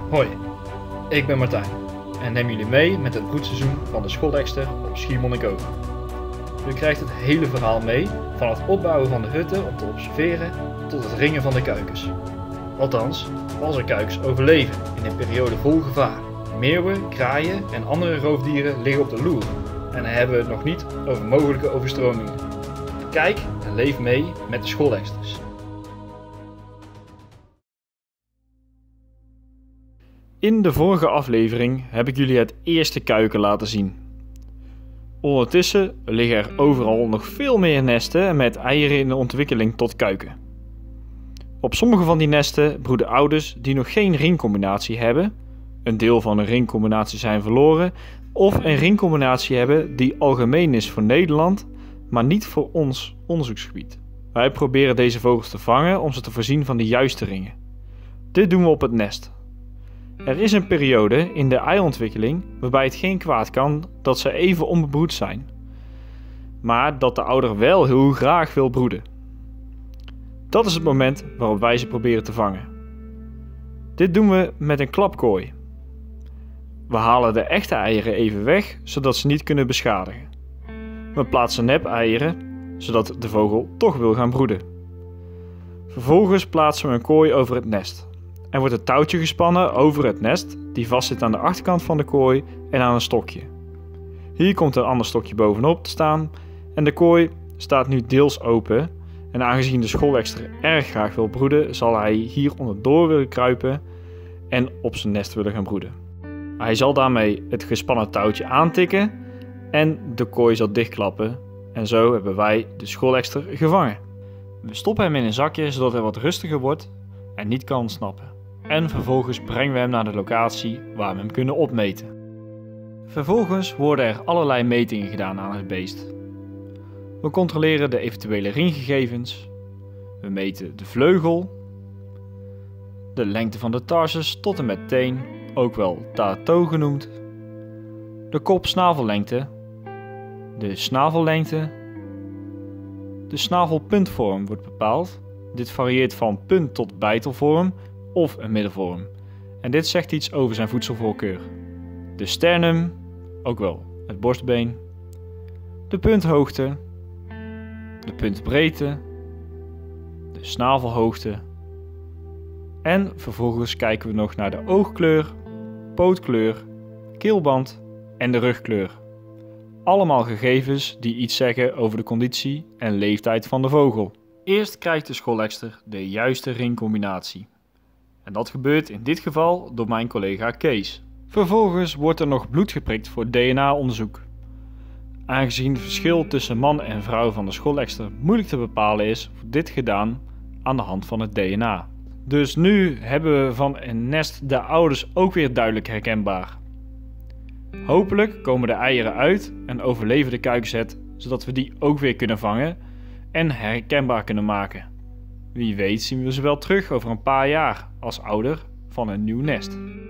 Hoi, ik ben Martijn en neem jullie mee met het broedseizoen van de schoolekster op Schiermonnikoog. U krijgt het hele verhaal mee, van het opbouwen van de hutten om te observeren tot het ringen van de kuikens. Althans, als er kuikens overleven in een periode vol gevaar. Meeuwen, kraaien en andere roofdieren liggen op de loer en dan hebben we het nog niet over mogelijke overstromingen. Kijk en leef mee met de schooleksters. In de vorige aflevering heb ik jullie het eerste kuiken laten zien. Ondertussen liggen er overal nog veel meer nesten met eieren in de ontwikkeling tot kuiken. Op sommige van die nesten broeden ouders die nog geen ringcombinatie hebben, een deel van een ringcombinatie zijn verloren, of een ringcombinatie hebben die algemeen is voor Nederland, maar niet voor ons onderzoeksgebied. Wij proberen deze vogels te vangen om ze te voorzien van de juiste ringen. Dit doen we op het nest. Er is een periode in de eiontwikkeling waarbij het geen kwaad kan dat ze even onbebroed zijn, maar dat de ouder wel heel graag wil broeden. Dat is het moment waarop wij ze proberen te vangen. Dit doen we met een klapkooi. We halen de echte eieren even weg, zodat ze niet kunnen beschadigen. We plaatsen nep-eieren, zodat de vogel toch wil gaan broeden. Vervolgens plaatsen we een kooi over het nest. Er wordt een touwtje gespannen over het nest, die vastzit aan de achterkant van de kooi en aan een stokje. Hier komt een ander stokje bovenop te staan en de kooi staat nu deels open. En aangezien de schoolekster erg graag wil broeden, zal hij hier onderdoor willen kruipen en op zijn nest willen gaan broeden. Hij zal daarmee het gespannen touwtje aantikken en de kooi zal dichtklappen. En zo hebben wij de schoolekster gevangen. We stoppen hem in een zakje zodat hij wat rustiger wordt en niet kan ontsnappen. En vervolgens brengen we hem naar de locatie waar we hem kunnen opmeten. Vervolgens worden er allerlei metingen gedaan aan het beest. We controleren de eventuele ringgegevens. We meten de vleugel, de lengte van de tarsus tot en met teen, ook wel tato genoemd, de kop-snavellengte, de snavellengte, de snavelpuntvorm wordt bepaald. Dit varieert van punt tot bijtelvorm of een middenvorm. En dit zegt iets over zijn voedselvoorkeur. De sternum, ook wel het borstbeen, de punthoogte, de puntbreedte, de snavelhoogte en vervolgens kijken we nog naar de oogkleur, pootkleur, keelband en de rugkleur. Allemaal gegevens die iets zeggen over de conditie en leeftijd van de vogel. Eerst krijgt de schoolekster de juiste ringcombinatie. En dat gebeurt in dit geval door mijn collega Kees. Vervolgens wordt er nog bloed geprikt voor DNA-onderzoek. Aangezien het verschil tussen man en vrouw van de schoolekster moeilijk te bepalen is, wordt dit gedaan aan de hand van het DNA. Dus nu hebben we van een nest de ouders ook weer duidelijk herkenbaar. Hopelijk komen de eieren uit en overleven de kuikens het, zodat we die ook weer kunnen vangen en herkenbaar kunnen maken. Wie weet zien we ze wel terug over een paar jaar als ouder van een nieuw nest.